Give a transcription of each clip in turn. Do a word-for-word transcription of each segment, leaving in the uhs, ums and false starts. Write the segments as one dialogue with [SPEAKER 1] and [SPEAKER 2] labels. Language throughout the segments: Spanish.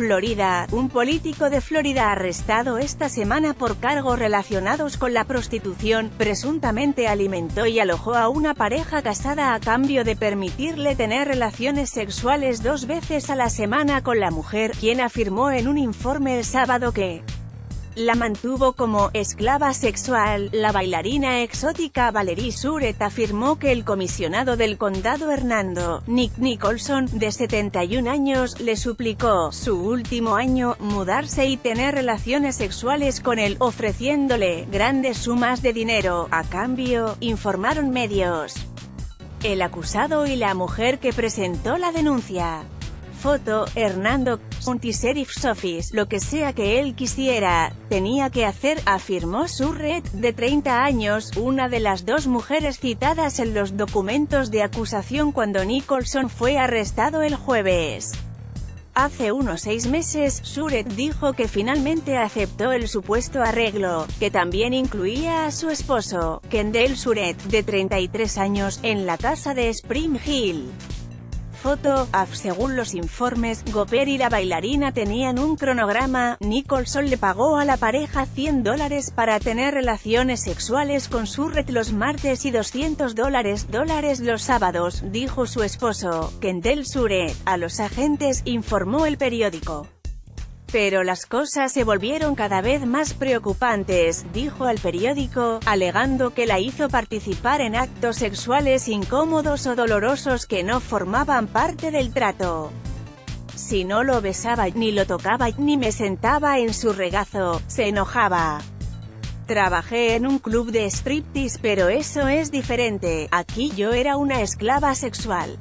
[SPEAKER 1] Florida, un político de Florida arrestado esta semana por cargos relacionados con la prostitución, presuntamente alimentó y alojó a una pareja casada a cambio de permitirle tener relaciones sexuales dos veces a la semana con la mujer, quien afirmó en un informe el sábado que la mantuvo como esclava sexual. La bailarina exótica Valerie Surette afirmó que el comisionado del condado Hernando, Nick Nicholson, de setenta y un años, le suplicó, su último año, mudarse y tener relaciones sexuales con él, ofreciéndole grandes sumas de dinero a cambio, informaron medios. El acusado y la mujer que presentó la denuncia. Foto, Hernando County Sheriff's Office, lo que sea que él quisiera, tenía que hacer, afirmó Surette, de treinta años, una de las dos mujeres citadas en los documentos de acusación cuando Nicholson fue arrestado el jueves. Hace unos seis meses, Surette dijo que finalmente aceptó el supuesto arreglo, que también incluía a su esposo, Kendall Surette, de treinta y tres años, en la casa de Spring Hill. Foto, af según los informes, Gopher y la bailarina tenían un cronograma. Nicholson le pagó a la pareja cien dólares para tener relaciones sexuales con Surette los martes y doscientos dólares dólares los sábados, dijo su esposo, Kendall Surette, a los agentes, informó el periódico. Pero las cosas se volvieron cada vez más preocupantes, dijo al periódico, alegando que la hizo participar en actos sexuales incómodos o dolorosos que no formaban parte del trato. Si no lo besaba, ni lo tocaba, ni me sentaba en su regazo, se enojaba. Trabajé en un club de striptease, pero eso es diferente, aquí yo era una esclava sexual.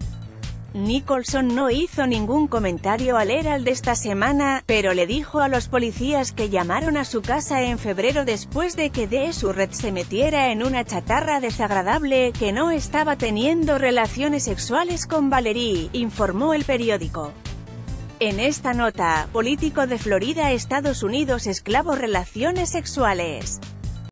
[SPEAKER 1] Nicholson no hizo ningún comentario al Herald esta semana, pero le dijo a los policías que llamaron a su casa en febrero después de que Dee Surette se metiera en una chatarra desagradable, que no estaba teniendo relaciones sexuales con Valerie, informó el periódico. En esta nota, político de Florida, Estados Unidos, esclavo relaciones sexuales.